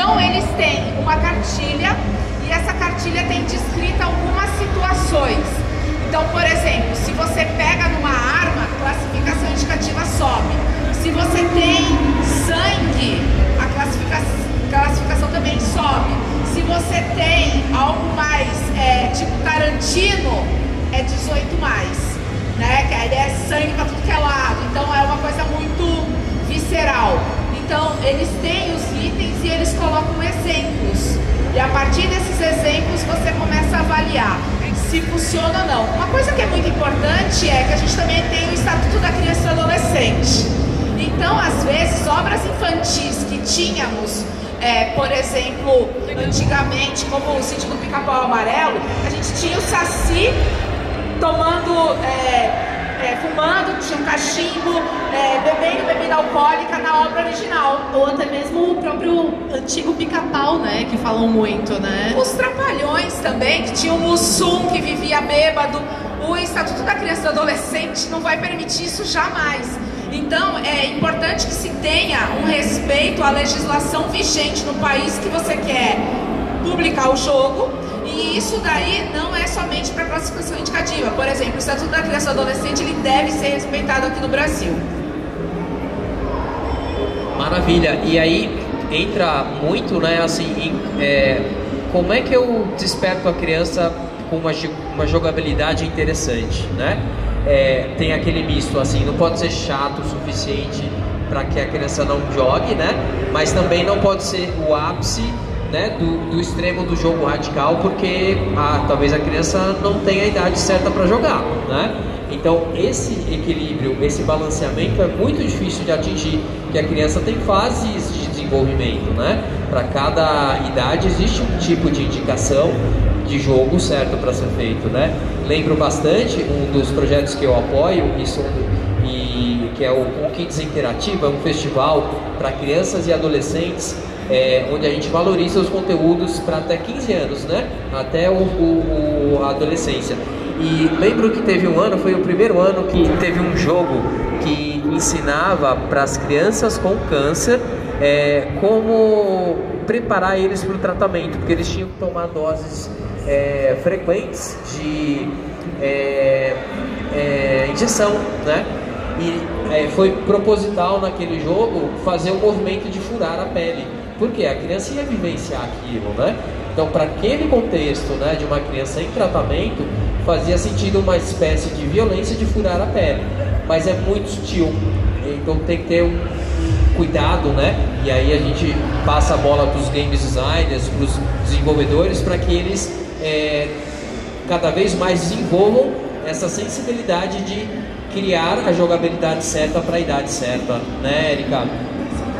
Então eles têm uma cartilha e essa cartilha tem descrita algumas situações. Então, por exemplo, se você pega numa arma, a classificação indicativa sobe. Se você tem sangue, a classificação também sobe. Se você tem algo mais tipo Tarantino, é 18 mais, né? Que a ideia é sangue pra tudo que é lado. Então é uma coisa muito visceral. Então eles têm os itens e eles colocam exemplos. E a partir desses exemplos você começa a avaliar se funciona ou não. Uma coisa que é muito importante é que a gente também tem o Estatuto da Criança e do Adolescente. Então, às vezes, obras infantis que tínhamos, por exemplo, antigamente, como o Sítio do Pica-Pau Amarelo, a gente tinha o Saci tomando, fumando, tinha um cachimbo, bebendo bebida alcoólica na obra original. Ou até mesmo o próprio antigo Pica-Pau, né, que falam muito, né? Os Trapalhões também, que tinha o Mussum que vivia bêbado. O Estatuto da Criança e do Adolescente não vai permitir isso jamais. Então, é importante que se tenha um respeito à legislação vigente no país que você quer publicar o jogo. E isso daí não é somente para classificação indicativa. Por exemplo, o Estatuto da Criança e do Adolescente, ele deve ser respeitado aqui no Brasil. Maravilha. E aí entra muito, né, assim, como é que eu desperto a criança com uma jogabilidade interessante, né? Tem aquele misto, assim, não pode ser chato o suficiente para que a criança não jogue, né? Mas também não pode ser o ápice, né, do extremo do jogo radical, porque talvez a criança não tenha a idade certa para jogar, né? Então esse equilíbrio, esse balanceamento é muito difícil de atingir, porque a criança tem fases de desenvolvimento, né? Para cada idade existe um tipo de indicação de jogo certo para ser feito, né? Lembro bastante um dos projetos que eu apoio, que é o Kids Interativo, é um festival para crianças e adolescentes, onde a gente valoriza os conteúdos para até 15 anos, né? Até a adolescência. E lembro que teve um ano, foi o primeiro ano que teve um jogo que ensinava para as crianças com câncer como preparar eles para o tratamento, porque eles tinham que tomar doses frequentes de injeção, né? E foi proposital naquele jogo fazer um movimento de furar a pele, porque a criança ia vivenciar aquilo, né? Então, para aquele contexto, né, de uma criança em tratamento, fazia sentido uma espécie de violência de furar a pele, mas é muito sutil, então tem que ter um cuidado, né? E aí a gente passa a bola para os game designers, para os desenvolvedores, para que eles cada vez mais desenvolvam essa sensibilidade de criar a jogabilidade certa para a idade certa, né, Erika?